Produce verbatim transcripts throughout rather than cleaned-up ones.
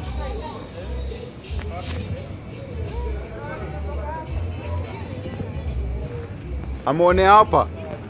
Amone hapa.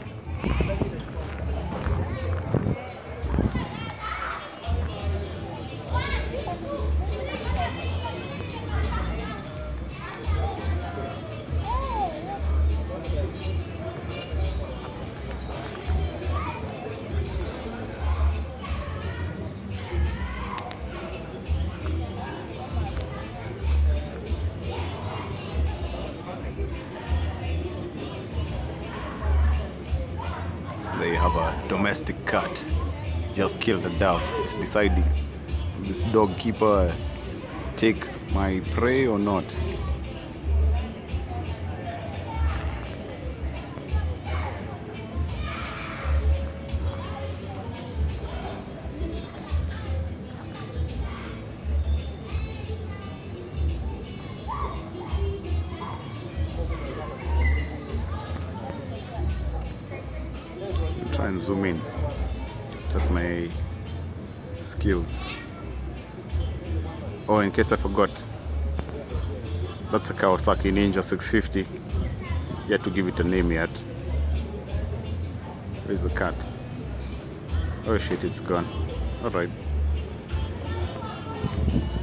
They have a domestic cat. Just killed a dove. It's deciding, will this dog keeper take my prey or not? Try and zoom in. That's my skills. Oh, in case I forgot, that's a Kawasaki Ninja six fifty. Yet to give it a name yet. Where's the cat? Oh shit, it's gone. Alright.